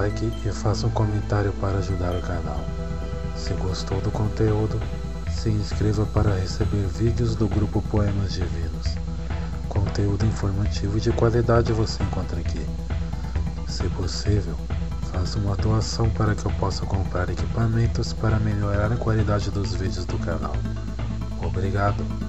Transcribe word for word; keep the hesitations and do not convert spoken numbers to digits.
like e faça um comentário para ajudar o canal. Se gostou do conteúdo, se inscreva para receber vídeos do grupo Poemas Divinos. Conteúdo informativo e de qualidade você encontra aqui. Se possível, faça uma doação para que eu possa comprar equipamentos para melhorar a qualidade dos vídeos do canal. Obrigado.